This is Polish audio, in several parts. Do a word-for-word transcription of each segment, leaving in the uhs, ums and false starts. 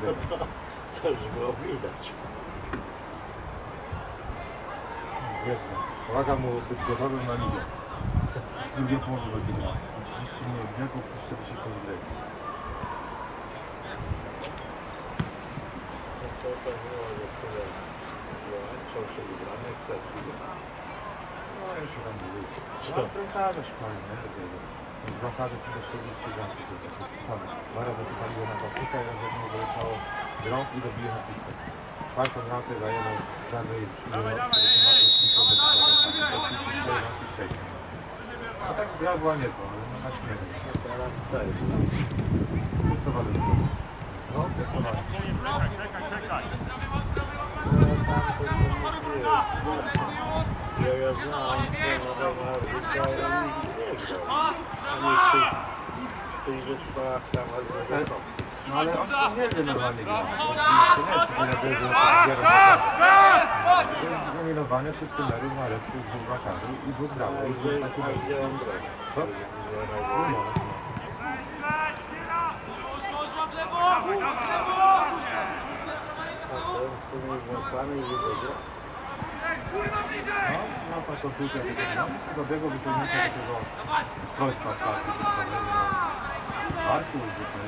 to, to już było widać. Wiesz, pomaga mu być gotowym na ligę. Drugie połowy godziny. trzydzieści minut biegu plus czterdzieści pięć gry. To to było, że tyle wyłączał się wybrane kwestii. No już się tam mówić. No bramkarze szkolni, nie? Takiego. Bramkarze są też robić przyganki. Dwa razy wypaliło na Bałtyka i raz jedno wyleciało z rąk i dobije na pistę. Czwartą bramkę zajęło z samej sześć. A tak gra była niezła, ale no na śmierć. Testowali to. No, testowali. Ja ja znałem trenera Marwika, ale nigdy nie grał. Ani z tych, z tych wytrwałych tam albo no ale on to nie wie normalnie gra. Jest nominowany przez trenerów na lepszych dwóch bramkarzy i dwóch brawo. I dwóch takich co? No. A ten z tymi włosami nie będzie? No, ma taką piłkę do zabiegu wyciągnięcia takiego strojstwa w parku. W parku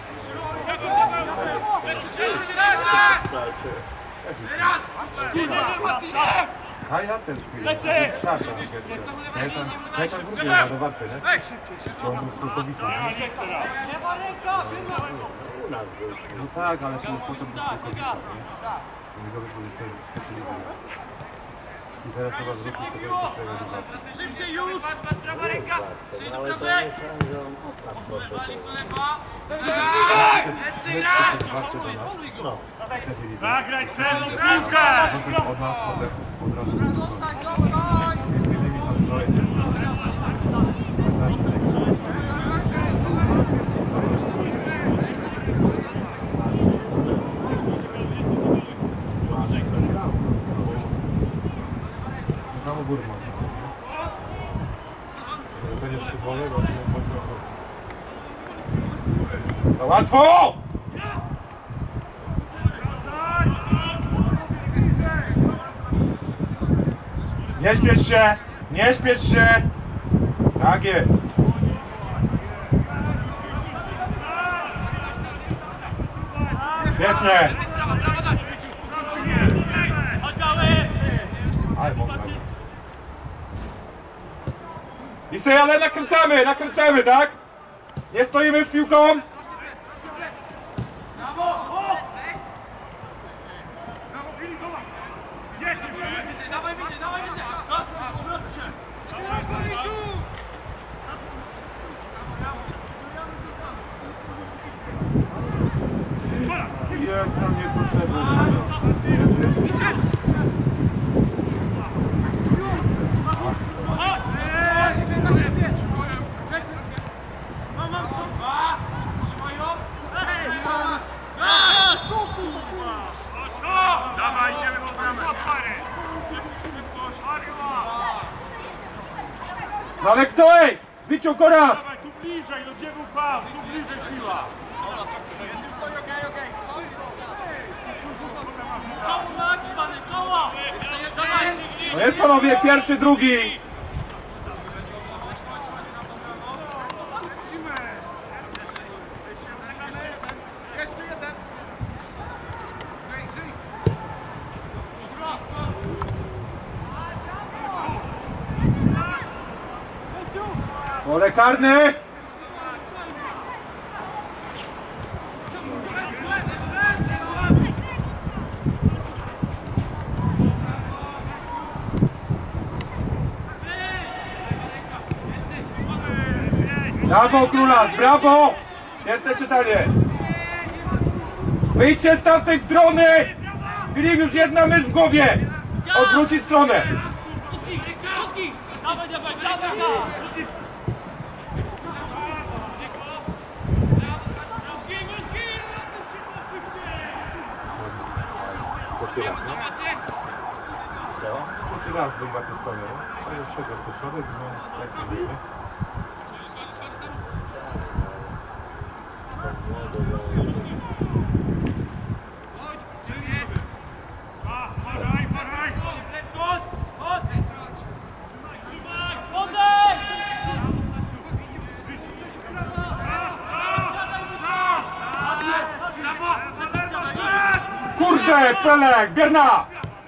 Kaja też chwilę. Przepraszam, Kaja tam wrócił na wartę, nie? Bo on był z Kulkowica, nie? No tak, ale się już potem był z Kulkowica, nie? Nie dobrze, że to jest specjalnie. I teraz chyba wrócić z tego pierwszego wypadku. Szybciej już! Prawa ręka! Przejdź do prosek! Jeszcze raz! Zagraj celną piłkę! Od nas potem od razu między innymi tam Zoe. To samo Burman. To nie jest szybowego, to nie mocno. Za łatwo! Nie śpiesz się! Nie śpiesz się! Tak jest! Świetnie! Lisej, ale nakręcamy, nakręcamy, tak? Nie stoimy z piłką! Jak tam nie potrzebne. Dawaj, idziemy po bramę. No ale kto ej? Wyciął go raz! Dawaj, tu bliżej, do dziewu fał, tu bliżej piła. No jest panowie, pierwszy, drugi! Pole karny! Brawo Królas, brawo! Świetne czytanie! Wyjdźcie z tamtej strony! Filip, już jedna myśl w głowie! Odwrócić stronę! Trzeci raz, nie? Co? Trzeci raz wyjmę tę stronę, nie? To jest przed do środek, wymienić tak, nie? Dobrze, Felek, Bierna!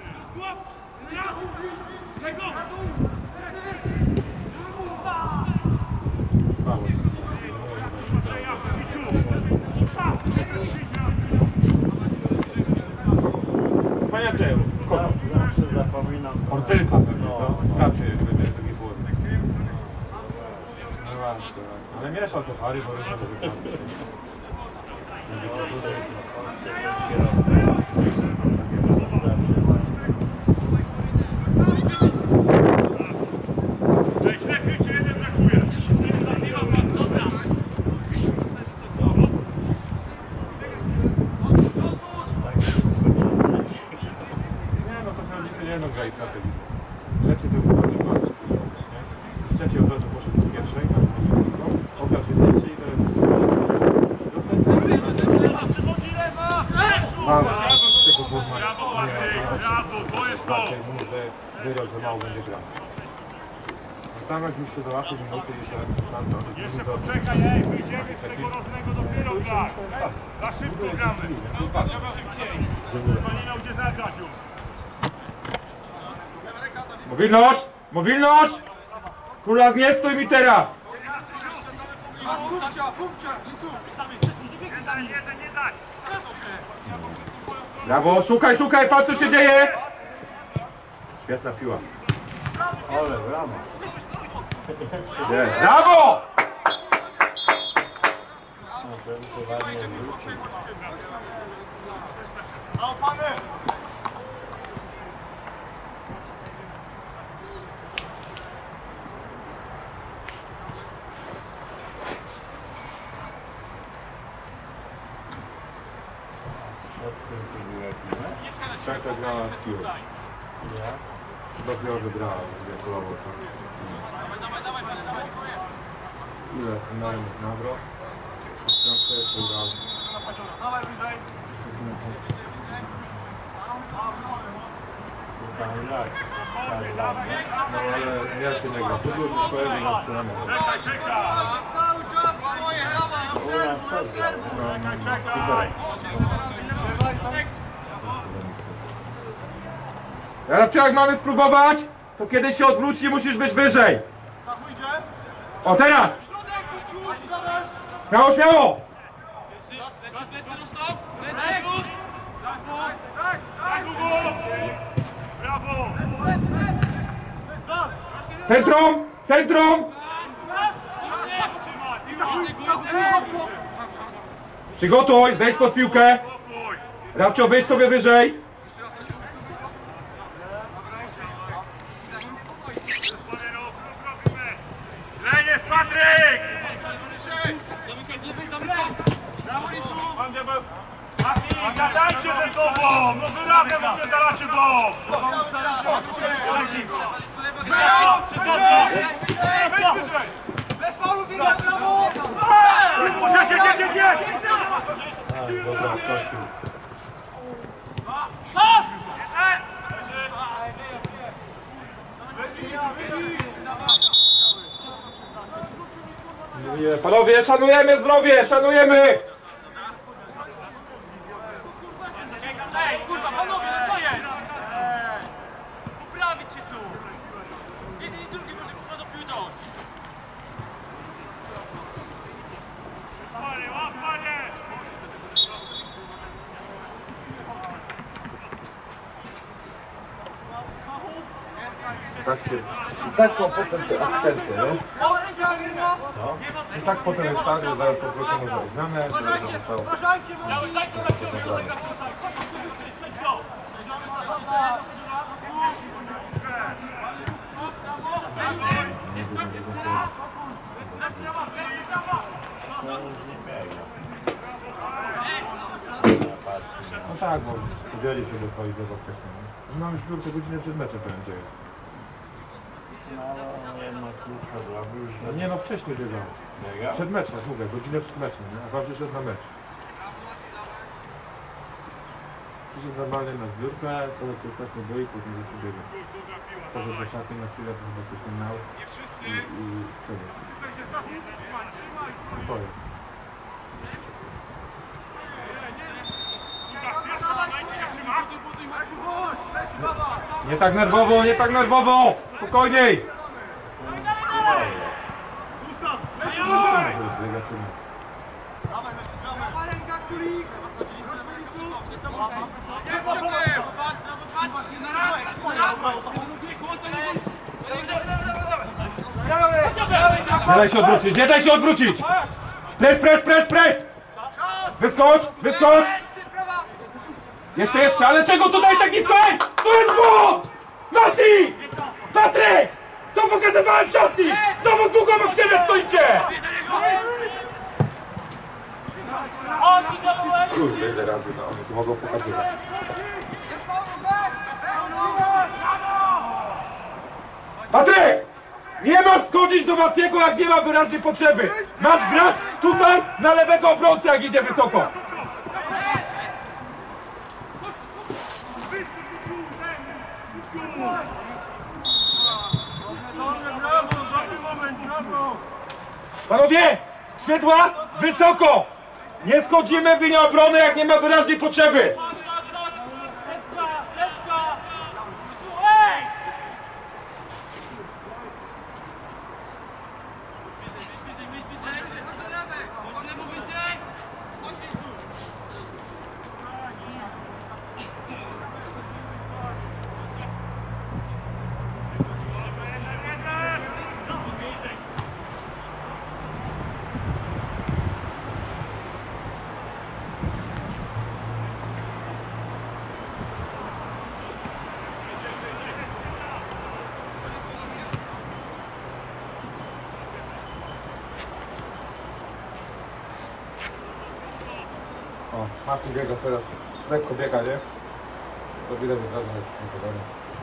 Panie Andrzeju, kogo? Zawsze zapominam. Ortylka pewnie, co? Pracy jest, będzie taki błąd. No właśnie, właśnie. Ale mieszał te pary, bo różne to wygląda. Będzie było dużo i Cześć, lepiej czy jeden brakuje? Nie, no to co rodzice nie no grzej strategii. Trzeci to był bardzo bardzo nie? Z trzeciej od razu poszedł do pierwszej, no, okaz się trzeci i teraz... Mam tego górna. Brawo, Patryk, brawo, to jest to! Mu, że wygrał, że mało będzie grał. Tam jak już się załatwi minuty i teraz szansa. Jeszcze poczekaj, ej, wyjdziemy z tego rocznego dopiero grać. Za szybko gramy. Chyba nie miał gdzie zagrać już. Mobilność! Mobilność! Króla nie stój mi teraz! Jeden, jeden, nie daj! Brawo, szukaj, szukaj, patrz co się dzieje! Świetna piła. Ale brama. Brawo! No to to ładnie wrócił. Czeka grała z piłą. Ja? Chyba piła wygrała, jak kolowo. Ile finalnych nawrot? Ściągę wygrał. Tam lat. Tam lat. No ale ja się nie gram. To było już pojedzie na stronę. Czekaj, czekaj! U nas co grał? Czekaj! Jarowcio, jak mamy spróbować, to kiedy się odwróci, musisz być wyżej. O, teraz! Śmiało, śmiało! Brawo! Centrum! Centrum! Przygotuj, zejdź pod piłkę. Spokój! Rafcio, wyjdź sobie wyżej. Lejesz, Patryk! Gadajcie ze sobą! No wy razem odpierdalacie go! Gdzie, gdzie, gdzie, gdzie? A, go zaprosił. Nie, panowie, szanujemy zdrowie, szanujemy! Ej, kurwa, panowie, no co jest? Poprawić się tu! Jeden i drugi może po prostu piłnąć. Panie, łap, panie! Tak się... I tak są potem te asystencje, nie? No. I tak potem jest tak, że zaraz poproszę może o zmianę, żeby to zaczęło. No tak, bo udzieli się do twojego wcześniej. No mam już tylko godzinę przed meczem powiem dzieje. No, jednak klucza zrobił, No że nie no, wcześniej biegał. biega. Przed meczem, mówię, godzinę przed meczem, nie? A wam przyszedł na mecz. Przyszedł normalnie na zbiórkę, to co ostatnio był i potem zaczął biegać. Poszedł do szatni na chwilę, to chyba coś tam miał i, i przebiegł. Spokojnie. W pierwszym momencie nie trzyma. Nie tak nerwowo, nie tak nerwowo! Spokojniej! Nie daj się odwrócić, nie daj się odwrócić! Pres, pres, pres, pres! Wyskocz, wyskocz! Jeszcze, jeszcze, ale czego tutaj tak nisko? Ej! To jest błąd! Mati! Patryk! To pokazywałem w szatni! Znowu dwóch obok siebie stoicie! Kurde, ile razy no, oni tu mogą pokazywać. Patryk! Nie masz schodzić do Matiego, jak nie ma wyraźnej potrzeby! Masz grać tutaj na lewego obrońcę, jak idzie wysoko! Panowie! Skrzydła wysoko! Nie schodzimy w linię obrony, jak nie ma wyraźnej potrzeby! O, Mati biega teraz, lekko biega, nie? To widać od razu, że jest podany.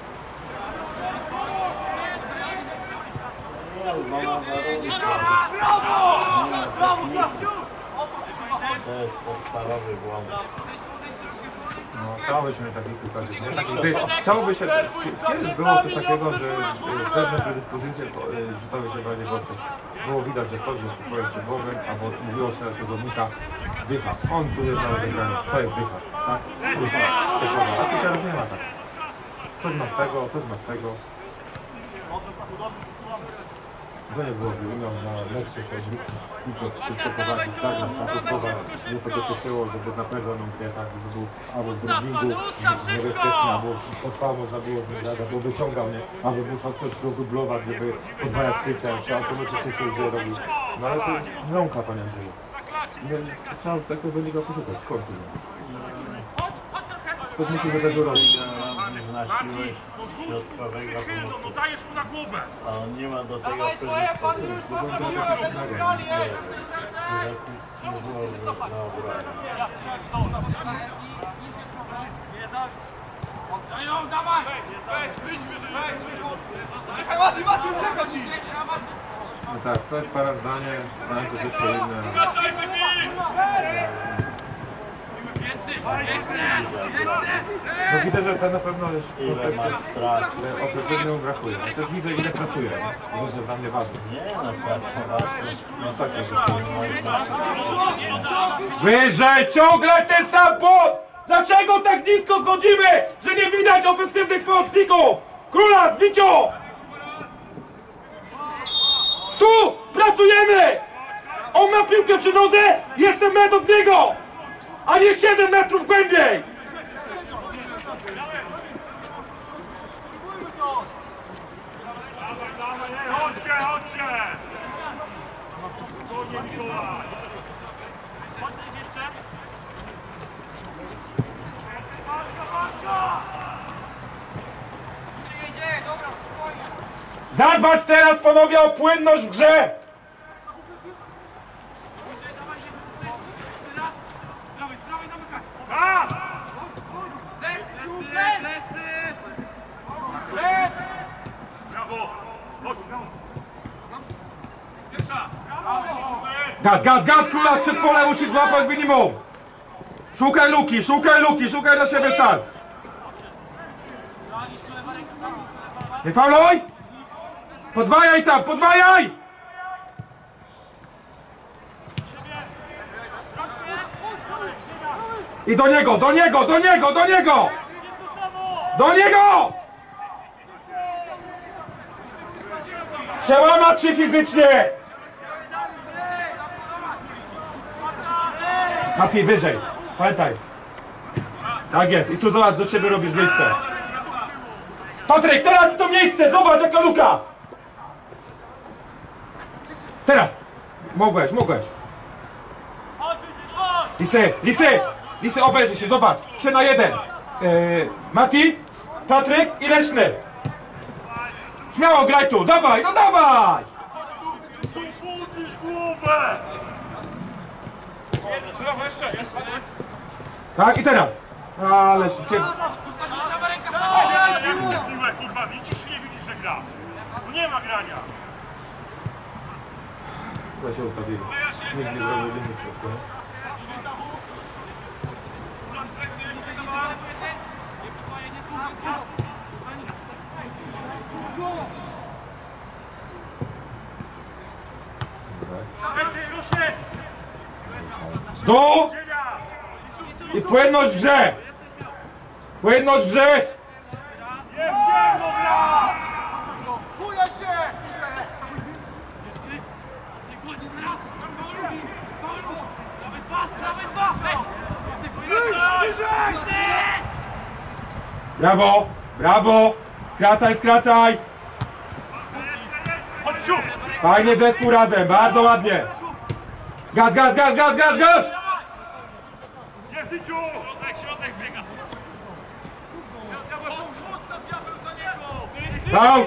To jest podstawowy błąd. No, chciałobyś mieć takich piłkarzy, nie? Tak, gdy, chciałoby się, kiedyś było coś takiego, że pewne predyspozycje rzucały się bardziej w oczy. Było widać, że ktoś jest twoim przedłogiem, albo mówiło się do zawodnika dycha. On tu jest na rozegraniu, to jest dycha, tak? Dycha, a tu teraz nie ma tak. Coś ma z tego, coś ma z tego. To nie było wymiar na lepsze coś, tylko prowadzić, tak, na Franciszkowa mnie to cieszyło, żeby na pewno nam tak, żeby był albo z driblingu niebezpieczny, albo podpał można było z nim zadać, albo wyciągał mnie, albo musiał ktoś go dublować, żeby podwajać krycia, czy automatycznie się źle robił. No ale to rąka, panie Andrzeju. Trzeba tego wynika poszukać, skąd to nie? Ktoś musi tego robić. Na siłę środkowego pomocy. Dajesz mu na głowę! A on nie ma do tego predyspozycji. Nie byłoby na obronę. Dawaj! Wyjdź wyżej! Czekaj, Maciej, Maciej, uciekaj ci! No tak, to jest para zdanie, zdanie to wszystko inne. No widzę, że to na pewno jest w Ile masz strat? ofensywnym brakuje. Ja też widzę, ile pracuje. To jest dla mnie ważne. Nie no, pracować. Masakra, że wyżej! Ciągle ten sam błąd! Dlaczego tak nisko schodzimy, że nie widać ofensywnych pomocników? Króla, zbicio! Tu pracujemy! On ma piłkę przy nodze, jestem metr od niego! A nie siedem metrów głębiej! Chodźcie, chodźcie! Spokojnie, Mikołaj! Zadbać teraz, panowie, o płynność w grze! Gaz, gaz, gaz, króla przed pole musi złapać minimum! Szukaj luki, szukaj luki, szukaj dla siebie szans! Nie fauluj! Podwajaj tam, podwajaj! I do niego, do niego, do niego, do niego! Do niego! Przełamać się fizycznie! Mati, wyżej. Pamiętaj. Tak jest. I tu zobacz, do siebie robisz miejsce. Patryk, teraz to miejsce! Zobacz, jaka luka! Teraz! Mogłeś, mogłeś. Lisy, Lisy! Lisy, obejrzyj się, zobacz. trzy na jeden. Yy, Mati, Patryk i Leszny. Śmiało, graj tu. Dawaj, no dawaj! Podnieś głowę! Brawo, jeszcze, jeszcze. Tak, i teraz. Ale się... Piłę, kurwa, widzisz czy nie widzisz, że gra? Tu nie ma grania. Ja się ustawili. Nikt nie zrobił linii w środku. Dół! I płynność w grze! Płynność w grze! Nie w ciemno gra! Buja się! Brawo! Brawo! Skracaj, skracaj! Chodź, ciup! Fajnie zespół razem, bardzo ładnie! Gaz, gaz, gaz, gaz, gaz, gaz! Jest i ciup! Środek, środek, biega! Brawo!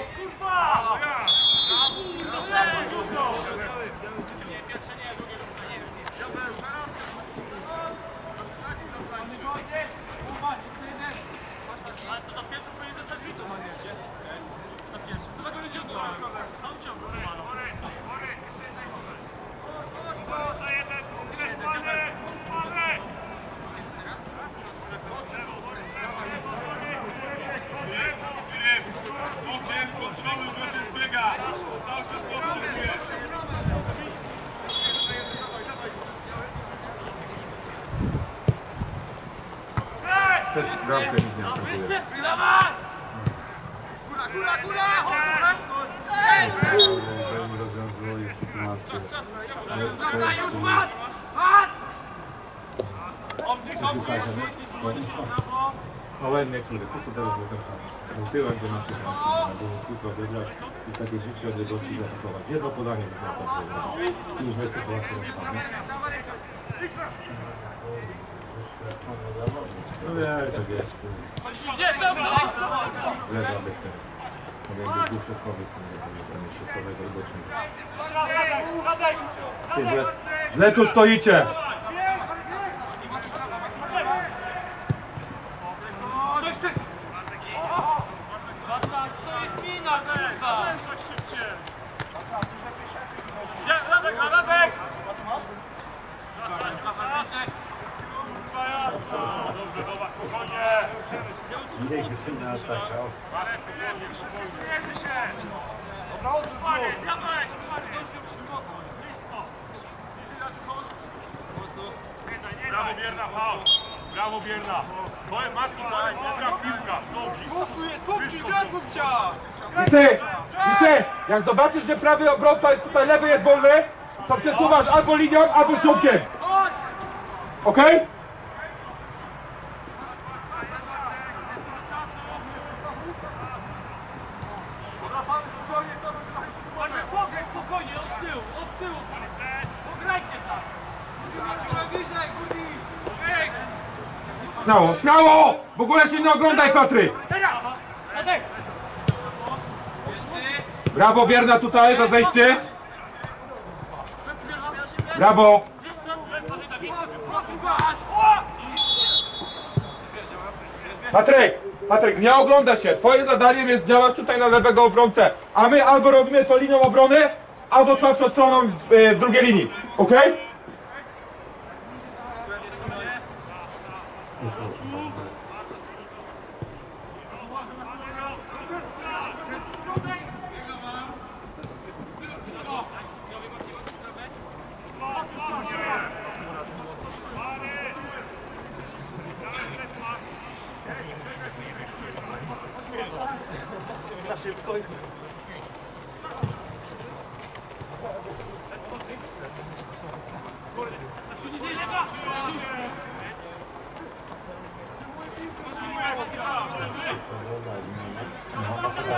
Przed bramkę nikt nie atakuje. Góra, góra, góra! Pewnie rozwiązuje sytuację. Bez sensu. No ładnie, który, po co teraz wygrać? Był tyłem do naszych bramki, bo tylko wygrać i z takiej bliskiej odległości zaatakować. Jedno podanie wygrać wygrać. I już wiecie, sytuacja rozstanie. No wie, tak jest. Lewa byk teraz. To będzie dwóch środkowych, nie środkowego i bocznego. Ty źle, źle tu stoicie! To jest mina, kurwa! Chodź szybciej! Radek, Radek! Kurwa jasno! Dobrze, dobra, spokojnie! Nie jest na atakał. Przyjemy się! Dobra, odrzuć! Dawaj, brawo, Bierna, faul! Brawo, Bierna! To jest Marki, to jest dobra piłka, z nogi! Kupci, gra kupcia! Lisy! Lisy! Jak zobaczysz, że prawy obrońca jest tutaj, lewy jest wolny, to przesuwasz albo linią, albo środkiem. Okej? Okay? Pograj spokojnie, od tyłu, od tyłu. Pograjcie tak. Śmiało, śmiało! W ogóle się nie oglądaj, Patryk! Radek! Brawo, Bierna tutaj za zejście. Brawo! Patryk! Patryk, nie ogląda się. Twoim zadaniem jest działać tutaj na lewego obrońcę. A my albo robimy to linią obrony, albo słabszą stroną w, w drugiej linii. Okej? Okay?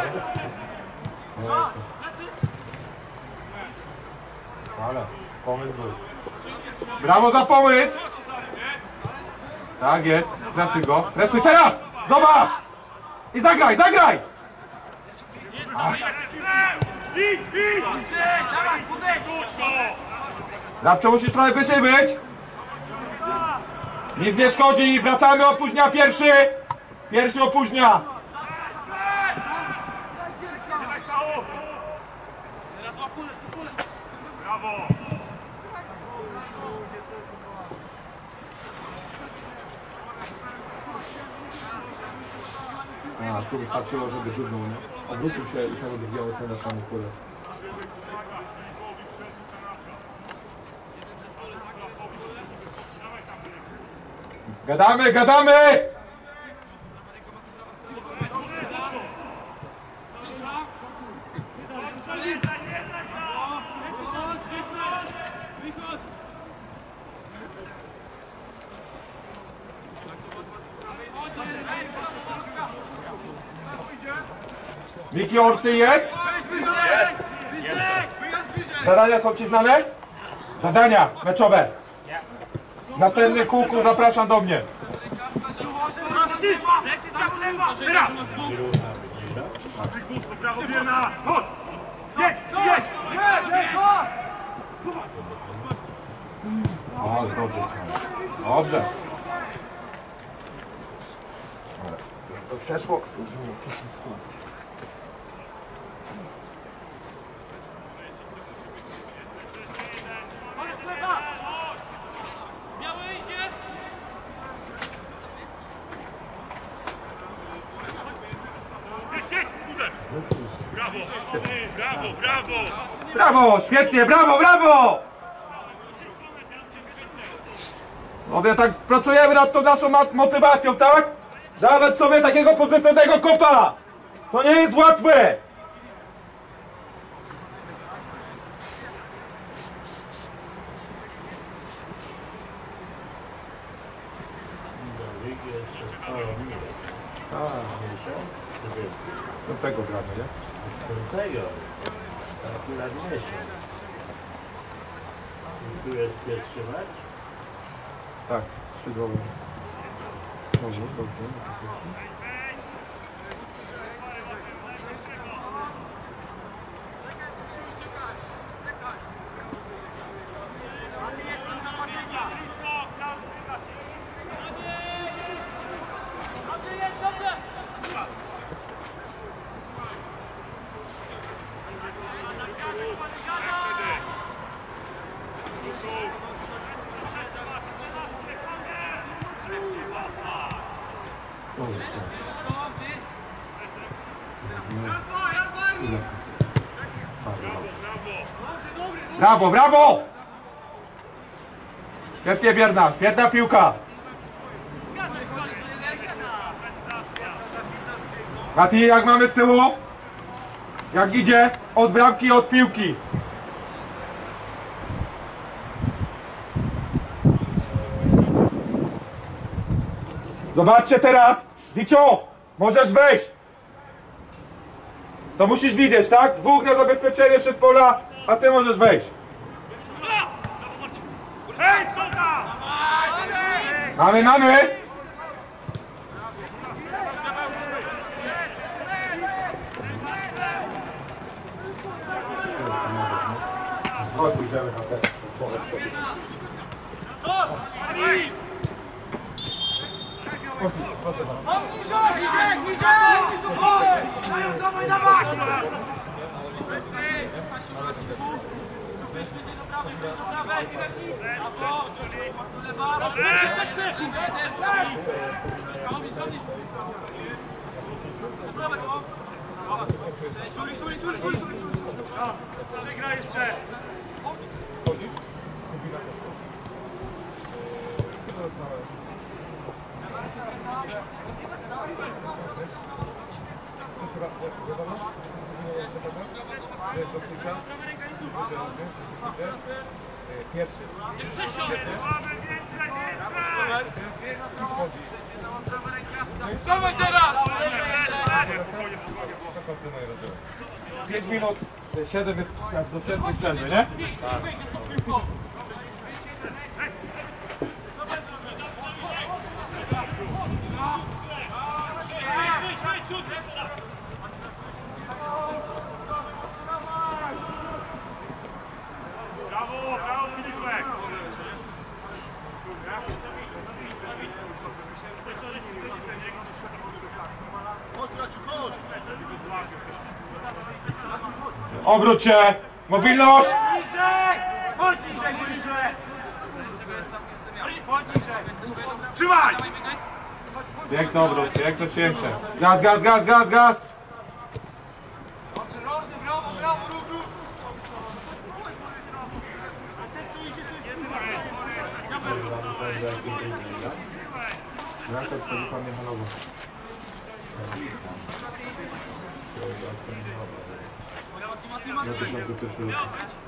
Ale pomysł był. Brawo za pomysł! Tak jest, presuj go. Presuj teraz! Zobacz! I zagraj, zagraj! Dawczo, musisz trochę wyżej być. Nic nie szkodzi, wracamy, opóźnia pierwszy. Pierwszy opóźnia. A, tu wystarczyło, żeby dziubnął, nie? Obrócił się i tego drugiego sobie na samą kulę. Gadamy, gadamy! Miki, Orcy jest? Zadania są ci znane? Zadania meczowe. W następnym kółku zapraszam do mnie. Brawo, Bierna! Chodź! Jedź, jedź! O, dobrze. Dobrze. To przeszło. Biały idzie! Brawo! Brawo, brawo! Brawo, świetnie, brawo, brawo! Obie tak pracujemy nad tą naszą motywacją, tak? Dawać sobie takiego pozytywnego kopa! To nie jest łatwe! Do tego gramy, nie? Tego. Akurat miesiąc. Tu jest pierwszy mecz. Tak, skrzydłowy. Dobrze, dobrze. Brawo, brawo! Świetnie, Bierna, świetna piłka. Mati, jak mamy z tyłu? Jak idzie? Od bramki, od piłki. Zobaczcie teraz. Wiczo, możesz wejść. To musisz widzieć, tak? Dwóch na zabezpieczenie przed pola, a ty możesz wejść. Hej, co tam? Mamy, mamy! Chodź, idziemy na ten. Dawaj, dawaj! Przegra jeszcze! Pierwszy. Dawaj teraz! pięć minut, siedem jest do siedmiu przerwy, nie? Brawo, brawo Filipek! Obróć się! Mobilność! Trzymaj! Piękny obrót, piękne przyjęcie. Gaz, gaz, gaz, gaz, gaz! Bramka wchodzi pan Michalowa. Ja też mam tu pierwszy rzut.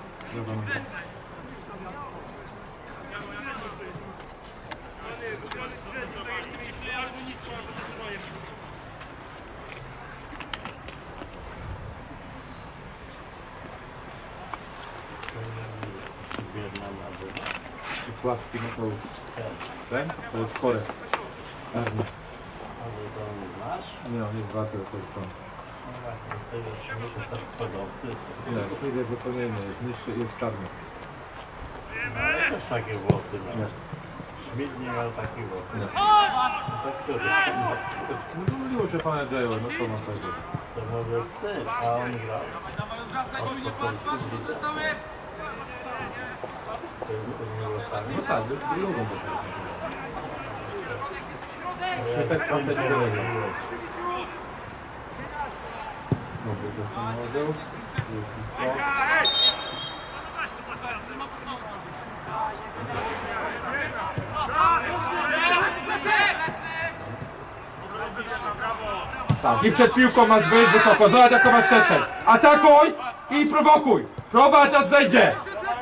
Płatki na koło. Ten? To jest chore. Arny. Nie, on jest warty, to jest pan. Nie, Schmidt jest zupełnie inny, jest niższy i jest czarny. Ale też takie włosy ma. Nie. Schmidt nie miał takich włosów. Nie. No to który? No mówiło się pan Edgejo, no co mam powiedzieć? To może styl, a on grał. Od początku widzę. To jest z tymi włosami. No tak, jest drugą do tego. Śmietek pan Edgejo. Dobry, to jest ten orzeł. Jest blisko. Tak, i przed piłką masz być wysoko. Zobacz, jak masz przeszedł. Atakuj i prowokuj. Prowadź, aż zejdzie.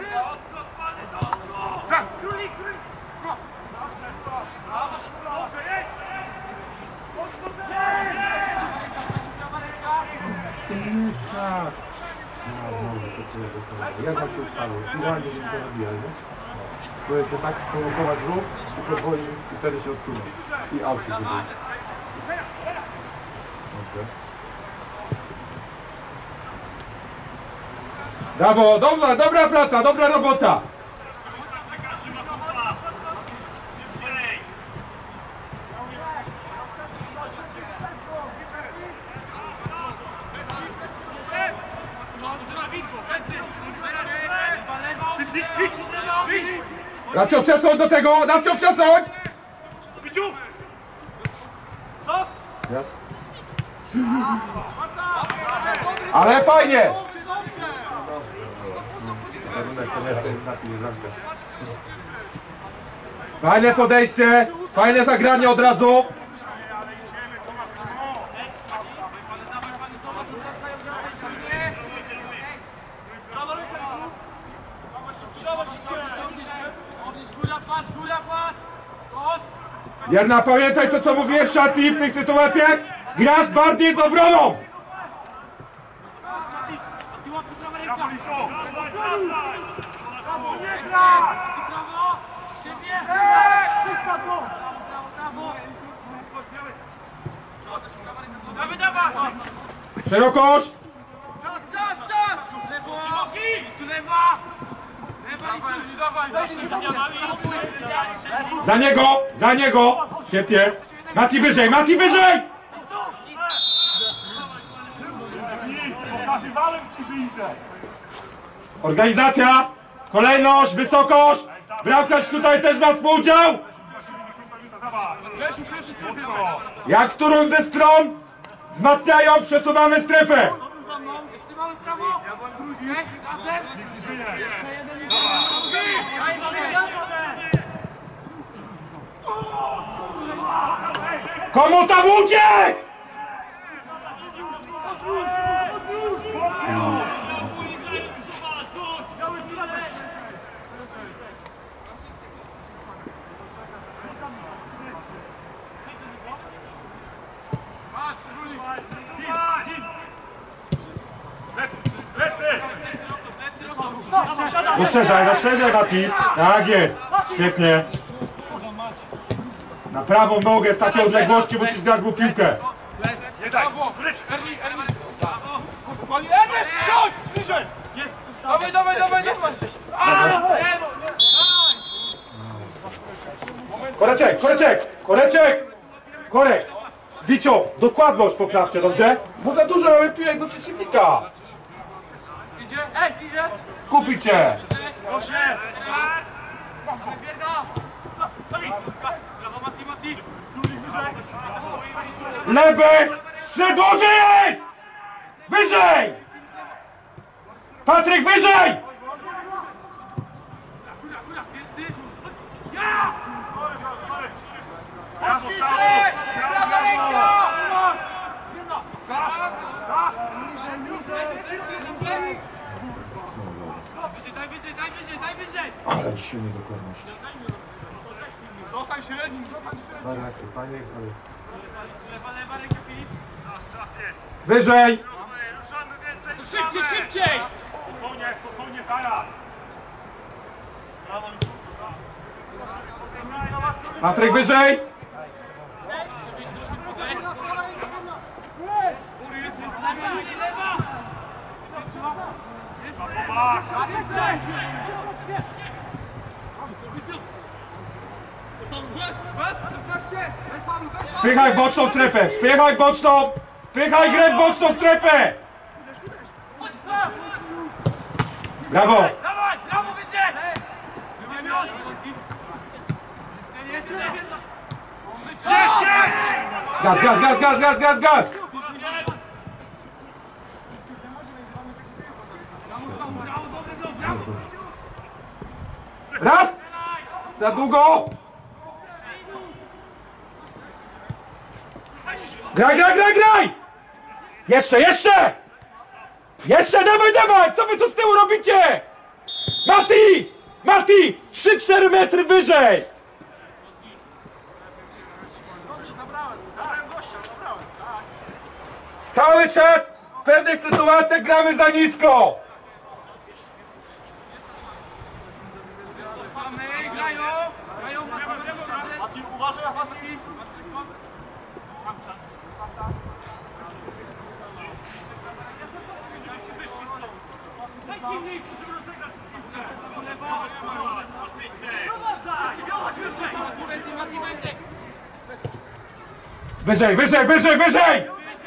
Jak on się ustawił? Idealnie się to nabija, nie? Bo jest tak sprowokować ruch i pozwoli i wtedy się odsunąć. I aucie wyjdzie. Dobrze. Brawo, dobra, dobra praca, dobra robota! Dawcio, przesuń do tego! Dawcio, przesuń! Yes. Ale fajnie! Fajne podejście, fajne zagranie od razu. Wierna, pamiętaj co, co mówiłem w szatni w tych sytuacjach? Grasz bardziej z obroną! Szerokość! Czas, czas, czas! Za niego! Za niego! Świetnie! Mati wyżej! Mati wyżej! Organizacja! Kolejność! Wysokość! Bramkarz tutaj też ma współudział! Jak którą ze stron wzmacniają, przesuwamy strefę! Komu tam uciekł? Rozszerzaj, rozszerzaj, Mati. Tak jest. Świetnie. Na prawą nogę z takiej odległości musisz grać mu piłkę. Nie daj! Rycz! Erni, Erni! Ernest, siądź! Bliżej! Dawaj, dawaj, dawaj, dawaj! Koreczek, koreczek, koreczek! Korek! Wicio, dokładność poprawcie, dobrze? Bo za dużo mamy piłek do przeciwnika. Idzie, ej, idzie! Kupić cię! Proszę! Brawo, Mati, Mati! Lewy! Szedł, gdzie jest! Wyżej! Patryk, wyżej! Brawo, brawo! Daj wyżej, daj wyżej, daj wyżej! Ale dzisiaj niedokładność. Zostań średnim, zostań średnim! Panie, panie, Lewa, lewa ręka, Filip! wyżej! Ruszamy więcej, Szybciej, szybciej! Spokojnie, spokojnie, zaraz! Patryk, wyżej! Wpychaj w boczną strefę! Wpychaj w boczną! Wpychaj grę w boczną strefę! Brawo! Dawaj, brawo, wyżej! Gaz, gaz, gaz, gaz, gaz, gaz, gaz! Raz! Za długo! Graj, graj, graj, graj! Jeszcze, jeszcze! Jeszcze, dawaj, dawaj! Co wy tu z tyłu robicie? Mati! Mati! trzy cztery metry wyżej! Cały czas w pewnych sytuacjach gramy za nisko! Grają, grają, brawo, brawo! Mati, uważaj, Mati! Dajcie mniejszy, żeby rozegrać piłkę! Lewa, lewa! Wyżej, Mati, wyżej! Wyżej, wyżej, wyżej, wyżej!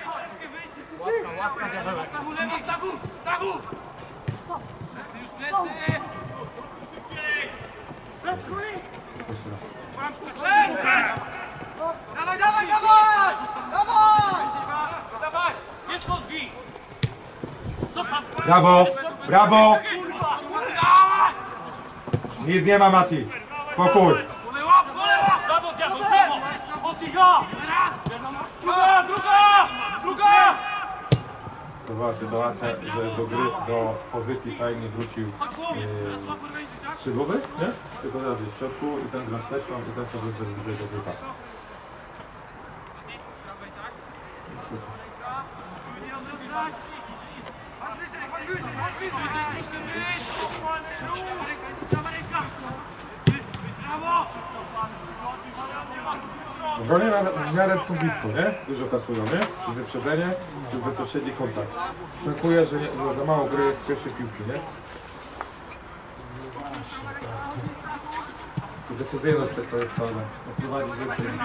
Stawu, lewa, stawu! Stawu! Plecy, już plecy! Plecy, góry! Dawaj, dawaj, dawaj! Dawaj! Dawaj! Jest rozwij! Zostaw! Brawo, brawo! Nic nie ma, Mati. Spokój. Brawo, diabeł, brawo! Mocniej go! Druga, druga! Druga! To była sytuacja, że do gry, do pozycji fajnie wrócił yy, skrzydłowy, nie? Tylko teraz jest w środku i ten gra wsteczną i ten sobie bez tego wypadł. Bronie w miarę są blisko, nie? Dużo kasują, nie? Z wyprzedzenie, czy bezpośredni kontakt. Szakuję, że, nie, że za mało gry jest z pierwszej piłki, nie? Decyzyjność przez to jest fajna. Prowadzi więcej niż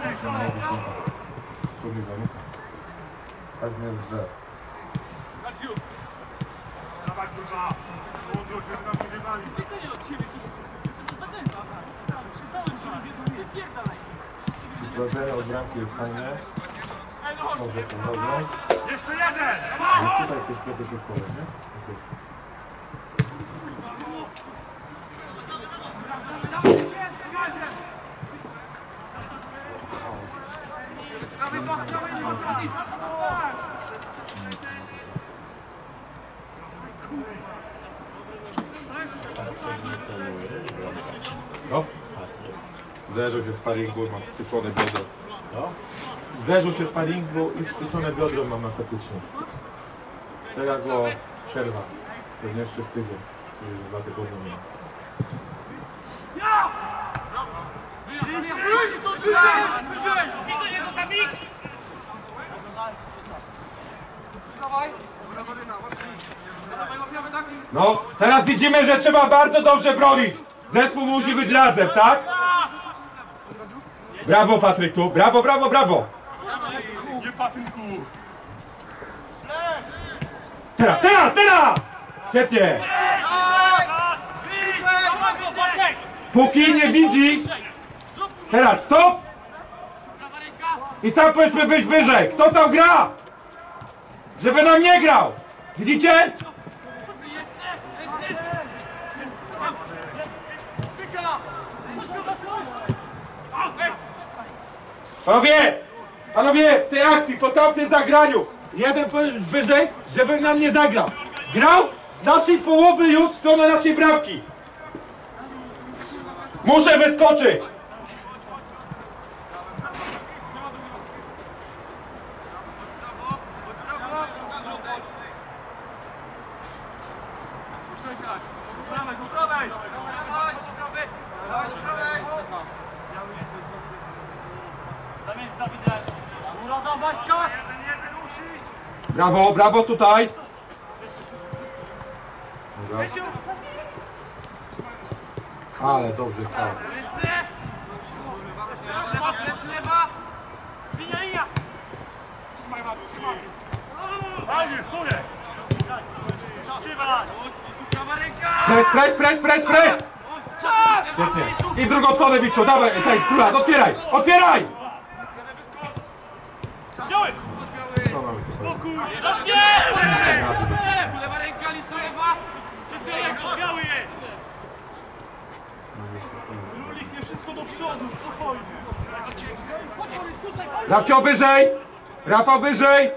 pomimo, nie? Tak nie jest źle. Dawaj, kurwa! Mądro się na mnie wali! Pytanie od ciebie, to zakręca. Przy całym życiu nie spierdalaj. Wrażenie od bramki jest fajne. Może to dobrze. Jeszcze jeden! Jest tutaj w tej strefie środkowej, nie? Okay. No? Zderzył się z sparingu, mam styczone biodro. Zderzył się z sparingu i styczone biodro mam masatycznie. Teraz była przerwa. Pewnie jeszcze z tydzień. y, dwa tygodnie nie. Widzę, nie to tam idź! No, teraz widzimy, że trzeba bardzo dobrze bronić. Zespół musi być razem, tak? Brawo, Patryku, brawo, brawo, brawo. Teraz, teraz, teraz! Świetnie. Póki nie widzi. Teraz, stop! I tam powiedzmy wyjść wyżej. Kto tam gra? Żeby nam nie grał. Widzicie? Panowie! Panowie, w tej akcji, po tamtym zagraniu, jeden powinien wyżej, żeby nam nie zagrał. Grał z naszej połowy już w stronę naszej bramki. Muszę wyskoczyć. Brawo, brawo tutaj. Dobra. Ale dobrze stał. Pres, pres, pres, pres, pres! Świetnie. I w drugą stronę, Biczu, dawaj, tej, kula, otwieraj, otwieraj! Lewa ręka Lisujewa! Czysto jak biały jest! Lulik, nie wszystko do przodu, spokojnie. Rafcio wyżej! Rafał wyżej!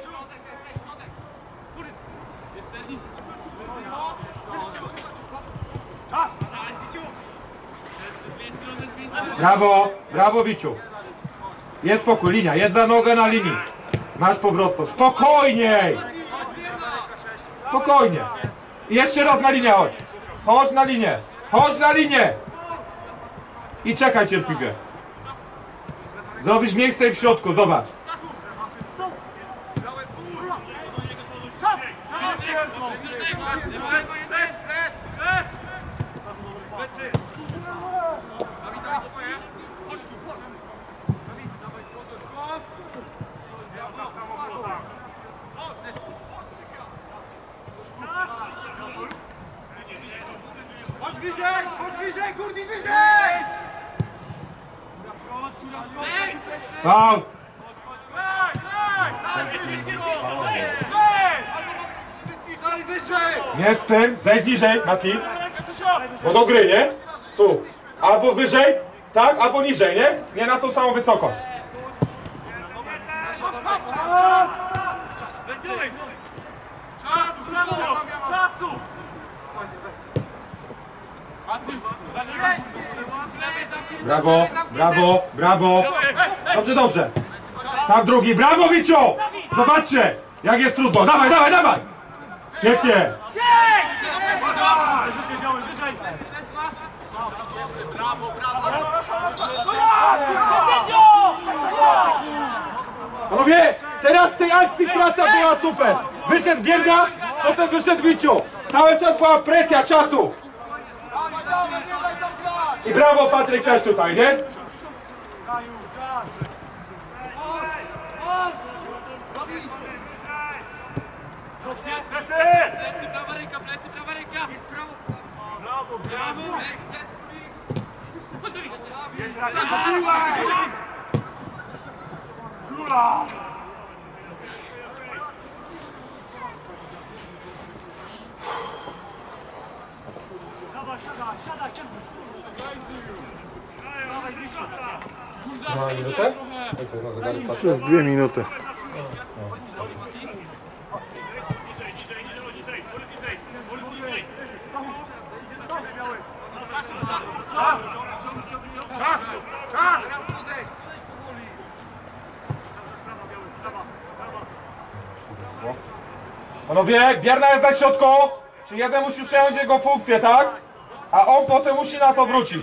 Brawo, brawo Wiciu. Jest spokój, linia, jedna noga na linii. Masz powrotną, spokojniej! Spokojnie. I jeszcze raz na linię chodź. Chodź na linię, chodź na linię. I czekaj cierpliwie. Zrobisz miejsce w środku, zobacz. Chodź wyżej, chodź wyżej, Górnik, wyżej! Faul. Nie z tym, zejdź niżej, Mati. Bo do gry, nie? Tu. Albo wyżej, tak, albo niżej, nie? Nie na tą samą wysokość. Czasu! Brawo, brawo, brawo. Dobrze, dobrze. Tam drugi, brawo Wiciu! Zobaczcie, jak jest trudno. Dawaj, dawaj, dawaj. Świetnie. Panowie, teraz z tej akcji praca była super. Wyszedł Bierna, potem wyszedł Wiciu. Cały czas była presja czasu. I brawo Patryk też tutaj, nie? Plecy, prawa ręka, plecy, prawa ręka! Brawo! Brawo, brawo! Na minutę? Przez dwie minuty. Panowie, Bierna jest na środku. Czy jeden musi przejąć jego funkcję, tak? A on potem musi na to wrócić.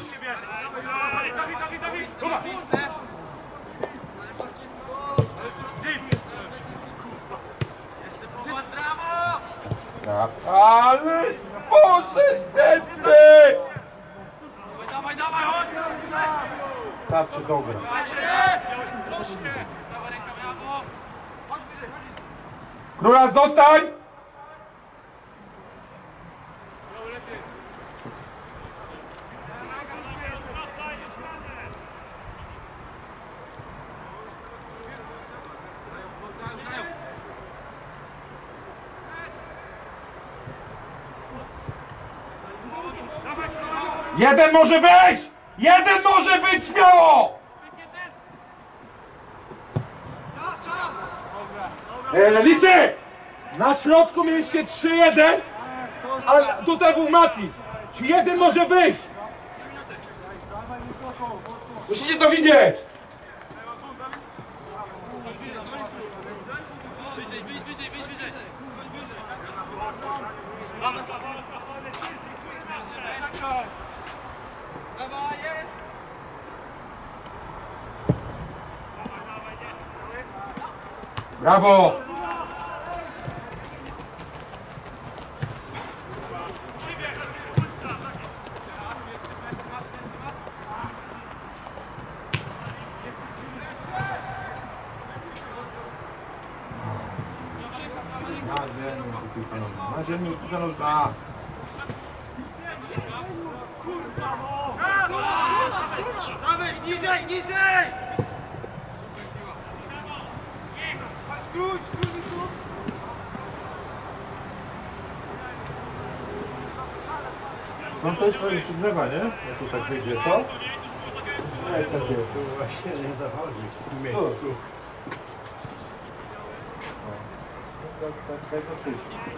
Tak. Ale Boże święty! Dawaj, dawaj, chodź! Starczy dobra. Króla, zostań! Jeden może wejść! Jeden może wyjść śmiało! E, Lisy! Na środku mieliście trzy jeden, a tutaj był Mati. Czy jeden może wyjść? Musicie to widzieć! Wyżej, wyjść, wyżej, wyjść, wyżej! Brawo! Na ziemi piłka nożna. Zaweź, niżej, niżej! No to jest już drzewa, nie? No to tak wyjdzie, co? No jest takie. Tu właśnie nie dochodzi w tym miejscu. Tak, tak, tak, to przyjdzie.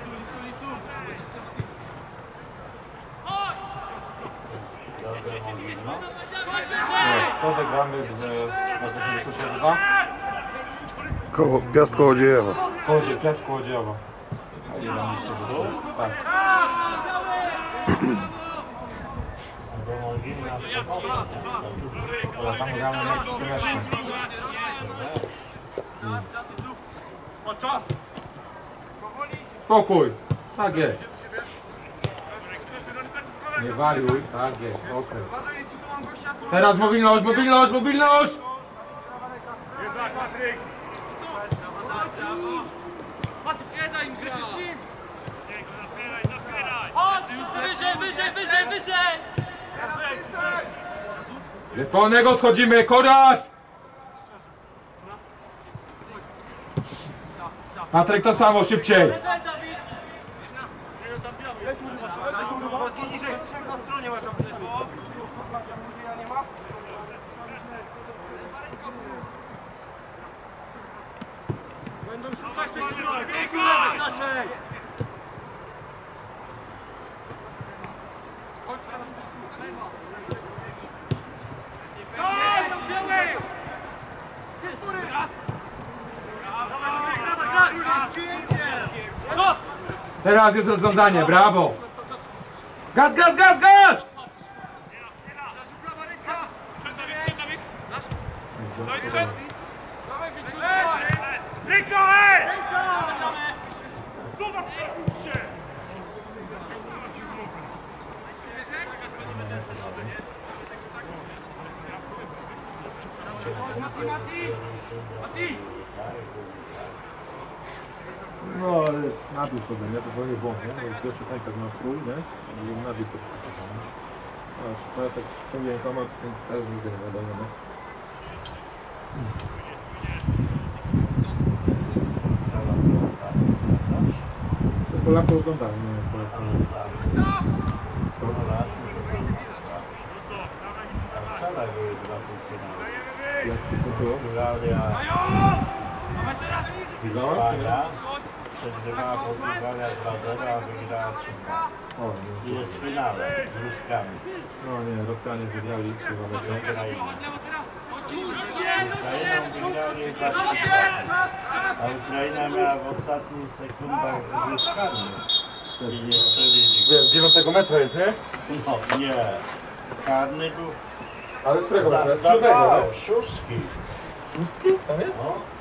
Nie, co wygramy z na tysiąc dziewięćset dwa? Koło, Piast Kołodziejewa. Kołodzie, Piast Kołodziejowa. A ile tam jeszcze było? Tak. Dobra, tam gramy na przemieszczenie. Spokój. Tak jest. Nie wariuj. Tak jest. Okej. Teraz mobilność, mobilność, mobilność! Nie daj im grać! Chodź, wyżej, wyżej, wyżej, wyżej! Z pełnego schodzimy. Koraz! Patryk, to samo, szybciej. Na stronie masz tam. Nie ma? Będą szukać tej strony. Naszej! Teraz jest rozwiązanie, brawo! Gaz, gaz, gaz, gaz! No ale nabił sobie, nie? To pewnie błąd, nie? Bo pierwszy tań tak na swój, nie? I nabił to. No, czy to ja tak sobie rękoma, to też nigdy nie wiadomo, nie? To Polaków oglądałem, nie wiem, Polaków nie jest. Co? Wczoraj były dwa półfinały. Jak się skończyło? Portugalia, Widziała? Czy nie? Hiszpania, przegrywała Portugalia dwa zero, a wygrała trzy dwa. O, I nie. jest w finale z Ruskami. No nie, Rosjanie wygrali chyba meczem. Ukraina. Ukrainą wygrali dwa trzy, a Ukraina miała w ostatnich sekundach z Ruskami. I nie strzelić. Wiem, dziewiątego metra jest, nie? No nie. Karny był Ale z którego metra? za, Z siódmego, za nie? szóstki. Szóstki? Tam jest? No.